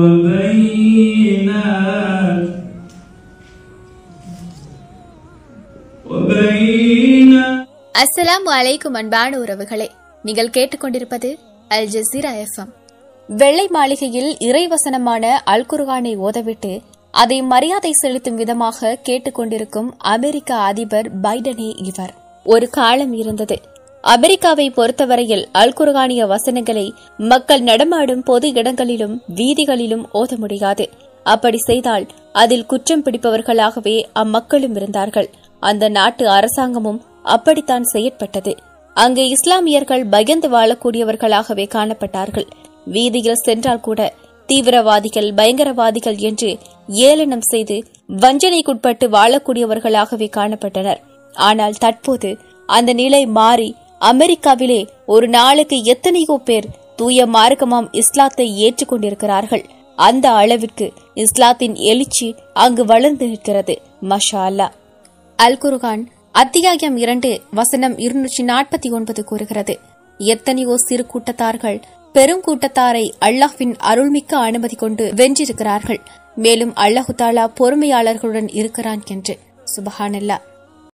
அஸ்ஸலாமு அலைக்கும் அன்பான உறவுகளே, நீங்கள் கேட்டுக்கொண்டிருப்பது அல் ஜஸீரா எஃப்எம். வெள்ளை மாளிகையில் இறைவசனமான அல் குர்ஆனை ஓதவிட்டு அதை மரியாதை செலுத்தும் விதமாக கேட்டுக்கொண்டிருக்கும் அமெரிக்க அதிபர் பைடனே இவர். ஒரு காலம் இருந்தது, அமெரிக்காவை பொறுத்தவரையில் அல் குர்ஆனிய வசனங்களை மக்கள் நடமாடும் பொது இடங்களிலும் வீதிகளிலும் ஓத முடியாது. அப்படி செய்தால் அதில் குற்றம் பிடிப்பவர்களாகவே அம்மக்களும் இருந்தார்கள். அந்த நாட்டு அரசாங்கமும் அப்படித்தான் செயற்பட்டது. அங்கே இஸ்லாமியர்கள் பயந்து வாழக்கூடியவர்களாகவே காணப்பட்டார்கள். வீதியில் சென்றால் கூட தீவிரவாதிகள், பயங்கரவாதிகள் என்று ஏளனம் செய்து வஞ்சனைக்குட்பட்டு வாழக்கூடியவர்களாகவே காணப்பட்டனர். ஆனால் தற்போது அந்த நிலை மாறி அமெரிக்காவிலே ஒரு நாளுக்கு எத்தனையோ பேர் தூய மார்க்கமாம் இஸ்லாத்தை ஏற்றுக்கொண்டிருக்கிறார்கள். அந்த அளவிற்கு இஸ்லாத்தின் எழுச்சி அங்கு வளர்ந்து நிற்கிறது. மஷா அல்லாஹ். அல் குர்ஆன் அத்தியாயம் 2 வசனம் 249 கூறுகிறது, எத்தனையோ சிறு கூட்டத்தார்கள் பெரும் கூட்டத்தாரை அல்லாஹ்வின் அருள்மிக்க அனுமதி கொண்டு வென்றிருக்கிறார்கள். மேலும் அல்லாஹு தஆலா பொறுமையாளர்களுடன் இருக்கிறான் என்று. சுப்ஹானல்லாஹ்.